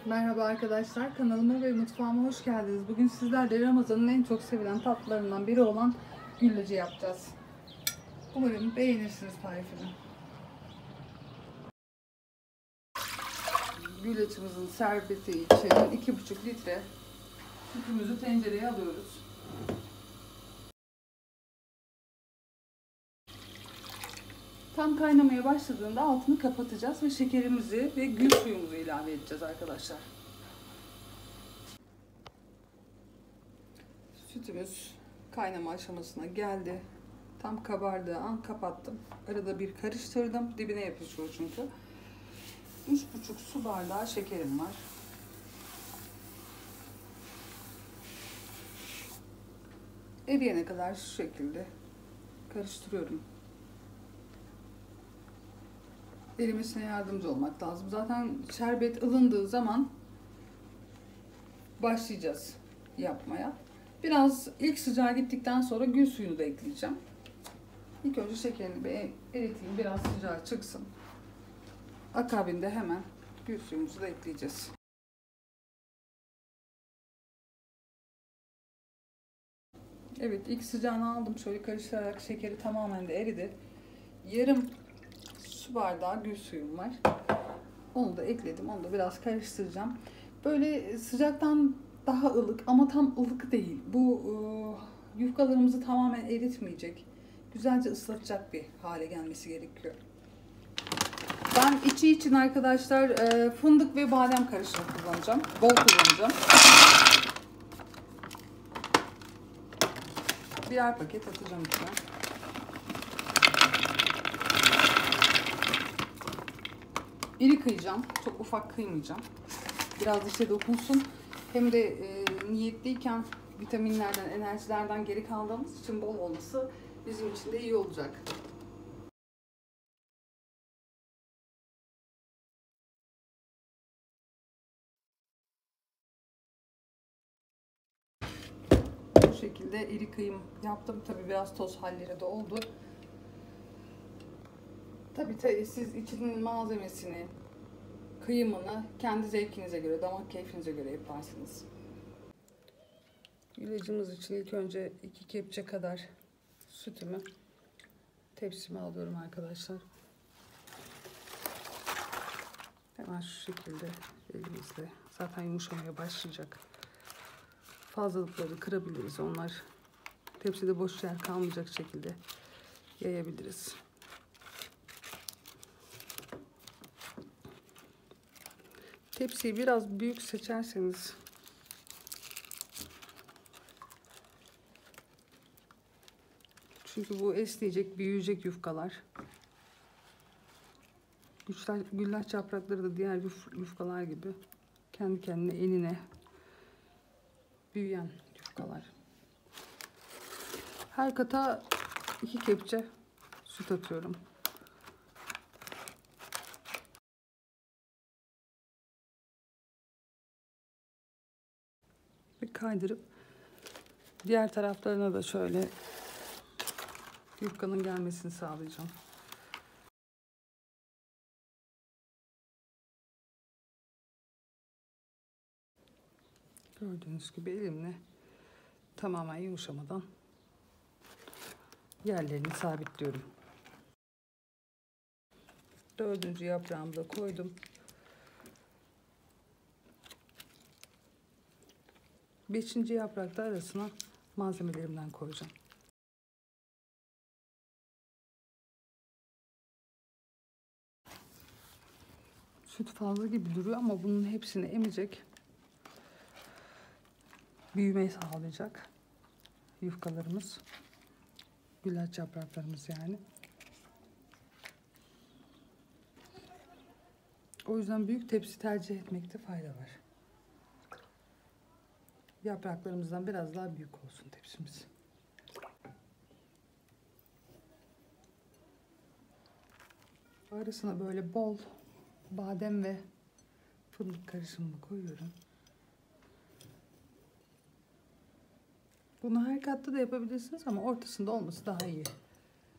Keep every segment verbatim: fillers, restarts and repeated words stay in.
Merhaba arkadaşlar, kanalıma ve mutfağıma hoş geldiniz. Bugün sizlerle Ramazan'ın en çok sevilen tatlılarından biri olan gülleci yapacağız. Umarım beğenirsiniz tarifini. Güllacımızın şerbeti için iki buçuk litre sütümüzü tencereye alıyoruz. Tam kaynamaya başladığında altını kapatacağız ve şekerimizi ve gül suyumuzu ilave edeceğiz arkadaşlar. Sütümüz kaynama aşamasına geldi. Tam kabardığı an kapattım. Arada bir karıştırdım. Dibine yapışıyor çünkü. üç buçuk su bardağı şekerim var. Eriyene kadar şu şekilde karıştırıyorum. Erimesine yardımcı olmak lazım. Zaten şerbet ılındığı zaman başlayacağız yapmaya. Biraz ilk sıcağı gittikten sonra gül suyunu da ekleyeceğim. İlk önce şekerini bir eriteyim, biraz sıcağı çıksın. Akabinde hemen gül suyumuzu da ekleyeceğiz. Evet, ilk sıcağını aldım. Şöyle karıştırarak şekeri tamamen de eridi. Yarım su bardağı gül suyum var. Onu da ekledim. Onu da biraz karıştıracağım. Böyle sıcaktan daha ılık ama tam ılık değil. Bu e, yufkalarımızı tamamen eritmeyecek. Güzelce ıslatacak bir hale gelmesi gerekiyor. Ben içi için arkadaşlar e, fındık ve badem karışımı kullanacağım. Bol kullanacağım. Birer paket atacağım içine. İri kıyacağım. Çok ufak kıymayacağım. Biraz dişe dokunsun. Hem de e, niyetliyken vitaminlerden, enerjilerden geri kaldığımız için bol olması bizim için de iyi olacak. Bu şekilde iri kıyım yaptım. Tabi biraz toz halleri de oldu. Tabi siz içinin malzemesini, kıyımını kendi zevkinize göre, damak keyfinize göre yaparsınız. Güllacımız için ilk önce iki kepçe kadar sütümü tepsime alıyorum arkadaşlar. Hemen şu şekilde elimizle, zaten yumuşamaya başlayacak. Fazlalıkları kırabiliriz. Onlar tepside boş yer kalmayacak şekilde yayabiliriz. Tepsiyi biraz büyük seçerseniz çünkü bu esneyecek, büyüyecek yufkalar. Güllaç yaprakları da diğer yufkalar gibi kendi kendine enine büyüyen yufkalar. Her kata iki kepçe süt atıyorum. Ve kaydırıp diğer taraflarına da şöyle yufkanın gelmesini sağlayacağım. Gördüğünüz gibi elimle tamamen yumuşamadan yerlerini sabitliyorum. Dördüncü yaprağımı da koydum. Beşinci yaprakta arasına malzemelerimden koyacağım. Süt fazla gibi duruyor ama bunun hepsini emecek. Büyümeyi sağlayacak yufkalarımız. Güllaç yapraklarımız yani. O yüzden büyük tepsi tercih etmekte fayda var. Yapraklarımızdan biraz daha büyük olsun tepsimiz. Arasına böyle bol badem ve fındık karışımını koyuyorum. Bunu her katta da yapabilirsiniz ama ortasında olması daha iyi.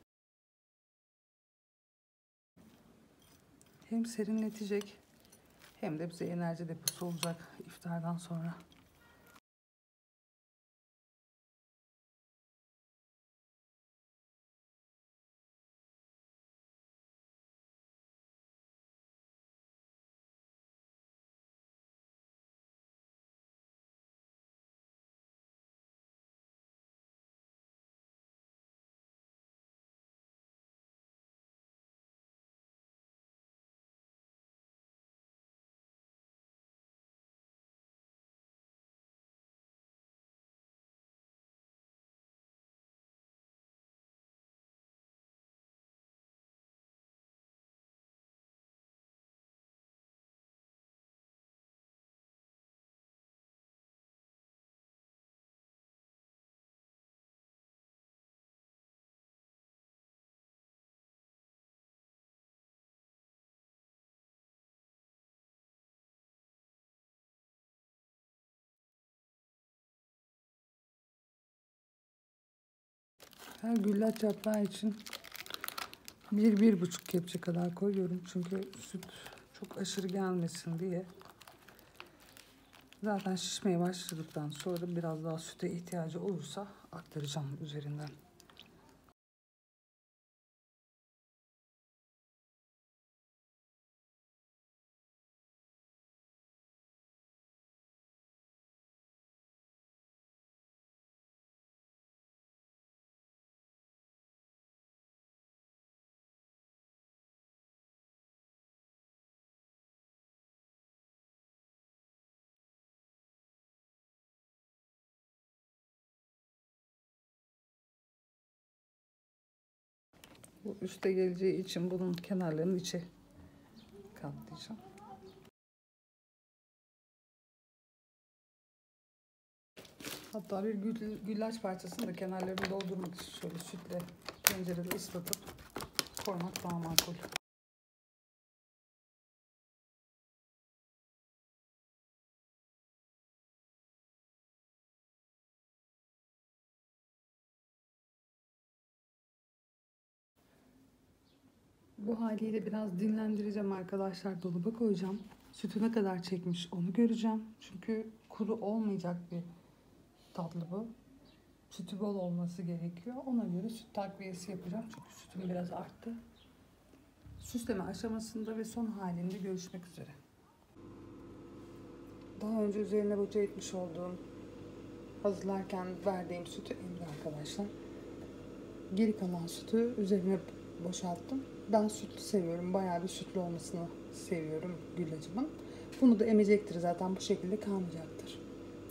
Hem serinletecek Hem de bize enerji deposu olacak iftardan sonra. Her güllaç yaprağı için bir, bir buçuk kepçe kadar koyuyorum. Çünkü süt çok aşırı gelmesin diye. Zaten şişmeye başladıktan sonra biraz daha süte ihtiyacı olursa aktaracağım üzerinden. Bu üste geleceği için bunun kenarlarını içe katlayacağım. Hatta bir gül, güllaç parçasını da kenarlarını doldurmak için şöyle sütle tencerede ıslatıp koymak daha makul. Bu haliyle biraz dinlendireceğim arkadaşlar. Dolaba koyacağım. Sütü ne kadar çekmiş onu göreceğim. Çünkü kuru olmayacak bir tatlı bu. Sütü bol olması gerekiyor. Ona göre süt takviyesi yapacağım. Çünkü sütüm biraz arttı. Süsleme aşamasında ve son halinde görüşmek üzere. Daha önce üzerine boca etmiş olduğum, hazırlarken verdiğim sütü emdi arkadaşlar. Geri kalan sütü üzerine boşalttım. Ben sütlü seviyorum. Bayağı bir sütlü olmasını seviyorum güllacımın. Bunu da emecektir zaten, bu şekilde kalmayacaktır.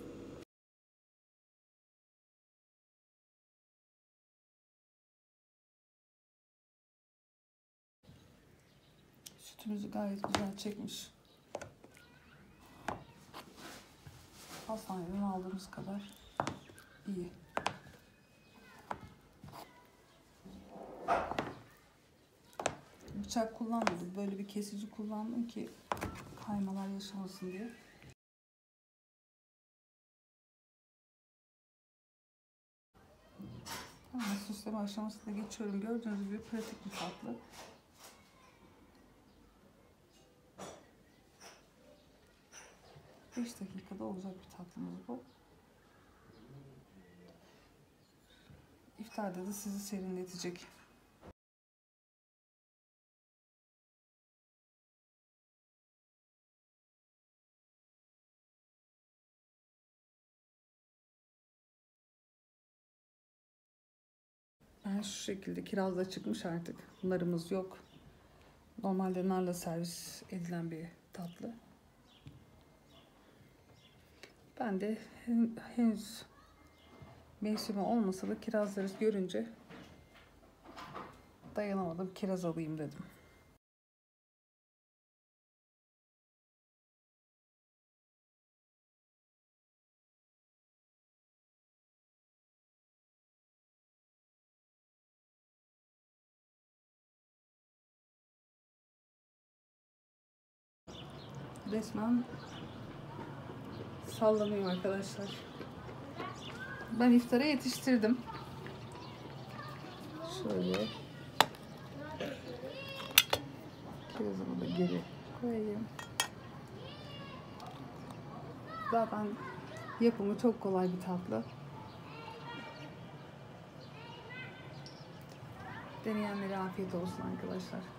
Sütümüzü gayet güzel çekmiş. Hastaneden aldığımız kadar iyi. Bıçak kullanmadım. Böyle bir kesici kullandım ki kaymalar yaşamasın diye. Hemen süsleme aşamasına geçiyorum. Gördüğünüz gibi pratik bir tatlı. beş dakikada olacak bir tatlımız bu. İftarda da sizi serinletecek. Ben şu şekilde, kirazla çıkmış artık. Narımız yok. Normalde narla servis edilen bir tatlı. Ben de henüz mevsimi olmasa da kirazları görünce dayanamadım, kiraz alayım dedim. Resmen sallanıyor arkadaşlar. Ben iftara yetiştirdim. Şöyle kirazımı da geri koyayım. Zaten yapımı çok kolay bir tatlı. Deneyenlere afiyet olsun arkadaşlar.